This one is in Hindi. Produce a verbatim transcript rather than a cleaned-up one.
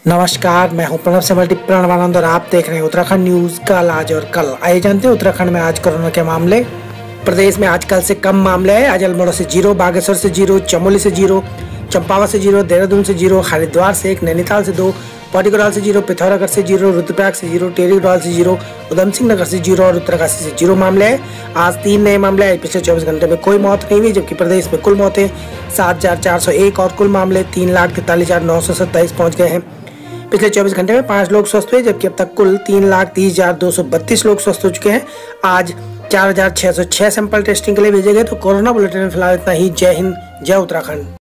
नमस्कार, मैं हूं प्रणव से मल्टी प्रणवानंद और आप देख रहे हैं उत्तराखंड न्यूज कल आज और कल। आइए जानते हैं उत्तराखंड में आज कोरोना के मामले। प्रदेश में आज कल से कम मामले हैं। आज अल्मोड़ा से जीरो, बागेश्वर से जीरो, चमोली से जीरो, चंपावत से जीरो, देहरादून से जीरो, हरिद्वार से एक, नैनीताल से दो, पौड़ी से जीरो, पिथौरागढ़ से जीरो, रुद्रप्रयाग से जीरो, टेहरी गढ़वाल से जीरो, उधम सिंह नगर से जीरो और उत्तरकाशी से जीरो मामले हैं। आज तीन नए मामले आए। पिछले चौबीस घंटे में कोई मौत नहीं हुई, जबकि प्रदेश में कुल मौतें सात हजार चार सौ एक और कुल मामले तीन लाख तैतालीस हजार नौ सौ सत्ताईस पहुँच गए हैं। पिछले चौबीस घंटे में पाँच लोग स्वस्थ हुए, जबकि अब तक कुल तीन लाख तीस हजार दो सौ बत्तीस लोग स्वस्थ हो चुके हैं। आज चार हजार छह सौ छह सैंपल टेस्टिंग के लिए भेजे गए। तो कोरोना बुलेटिन में फिलहाल इतना ही। जय हिंद, जय उत्तराखंड।